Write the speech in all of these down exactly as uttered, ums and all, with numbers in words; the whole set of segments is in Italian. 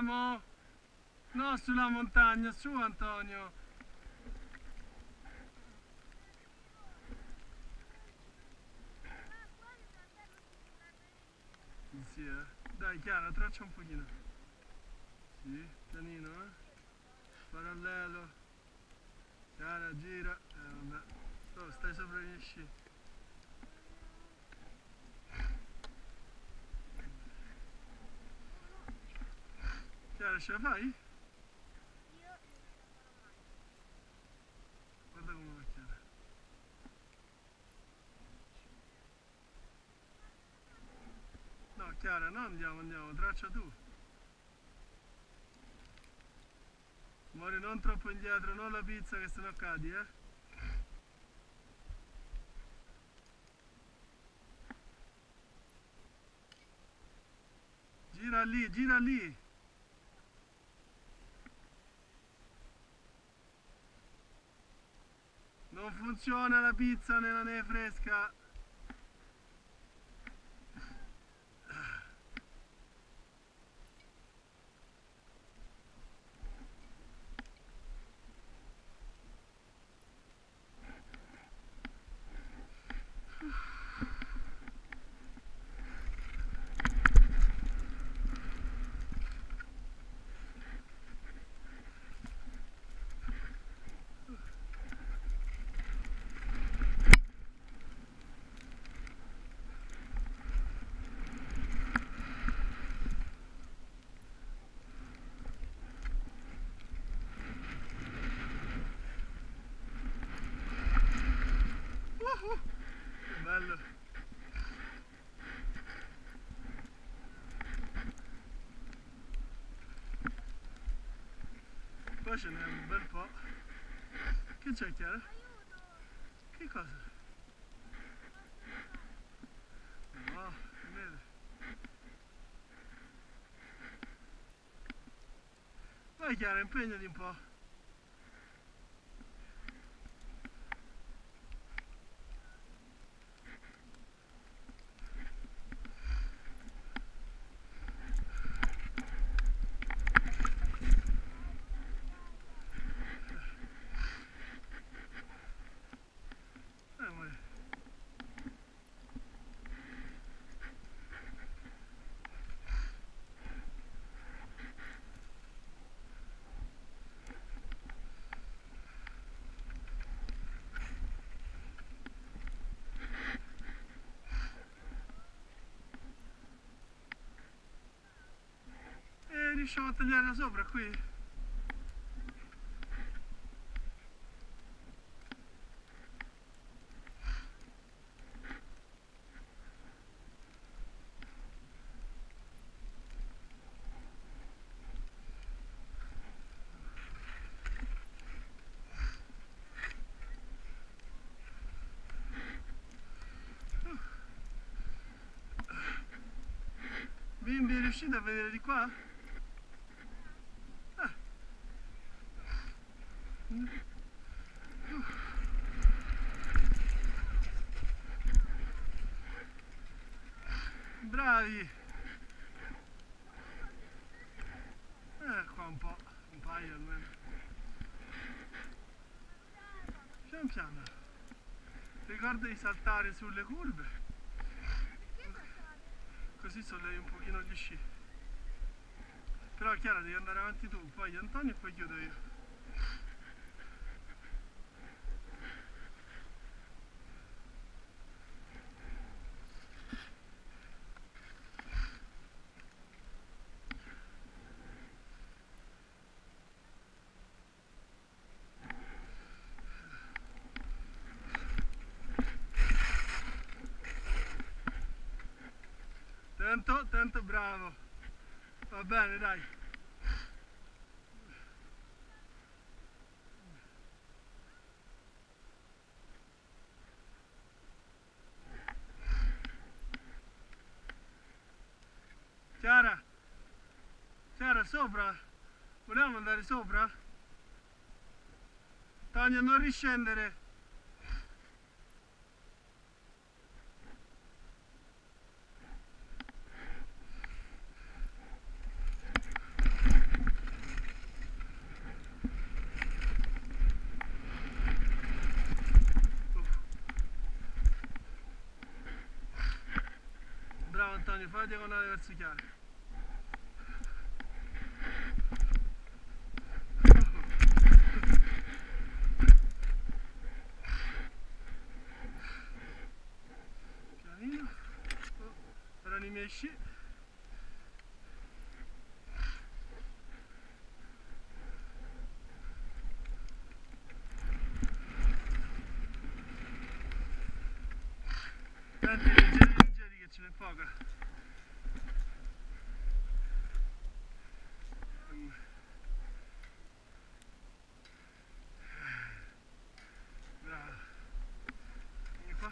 mo? No, sulla montagna, su Antonio. Sì, eh. Dai Chiara, traccia un pochino. Sì, pianino, eh. Parallelo. Chiara, gira. Eh vabbè. Oh, stai sopra gli sci. Chiara, ce la fai? Guarda come va Chiara. No, Chiara, no, andiamo, andiamo, traccia tu. Muori non troppo indietro, non la pizza che sennò cadi, eh. Gira lì, gira lì. Non funziona la pizza nella neve fresca. Uh-huh. Che bello. Poi ce n'è un bel po'. Che c'è Chiara? Che cosa? No, vede. Vai Chiara, impegnati un po'. E riusciamo a tagliare sopra qui? Bimbi, riuscite a vedere di qua? Ah. Bravi! Eh, qua un po', un paio almeno. Pian piano. Ricorda di saltare sulle curve. Così sollevi un pochino gli sci. Però Chiara devi andare avanti tu, poi Antonio e poi chiudo io. Tanto, tanto bravo. Va bene, dai. Chiara, Chiara, sopra. Vogliamo andare sopra? Tania, non riscendere. fa diagonale verso chiare. Pianino. Oh, ora ne mesci. Tanti leggeri leggeri che ce n'è poca. Bravo. Vieni qua.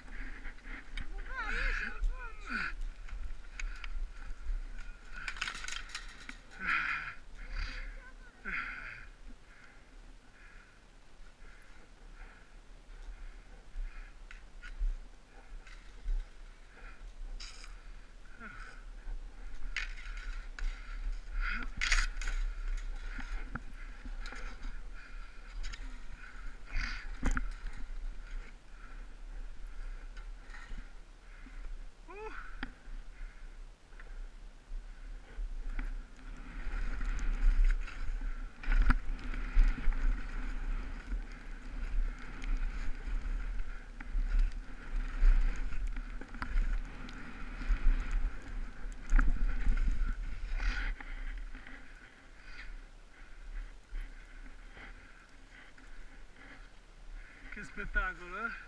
Che spettacolo, eh?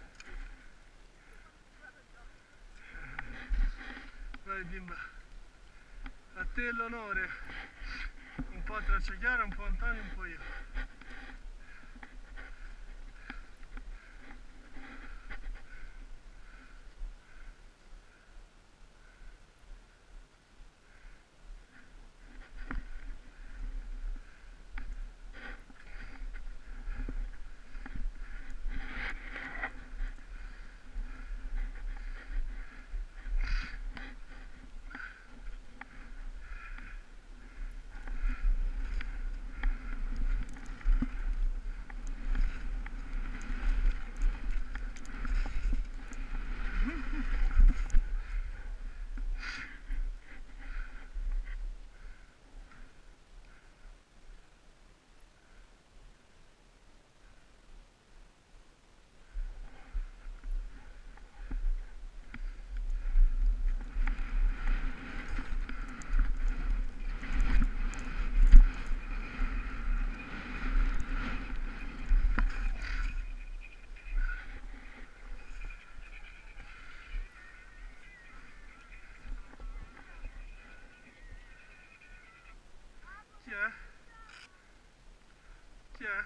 Vai bimba, a te l'onore, un po' traccia chiara, un po' Antonio, un po' io. Chi è? Chi è?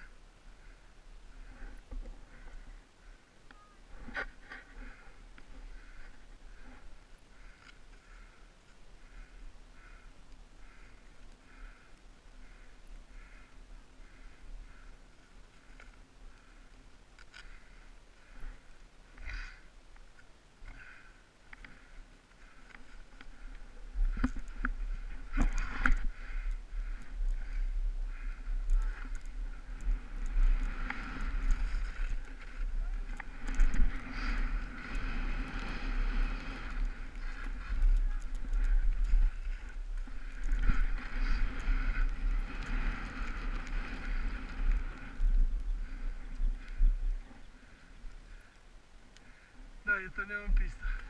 Dai, torniamo in pista.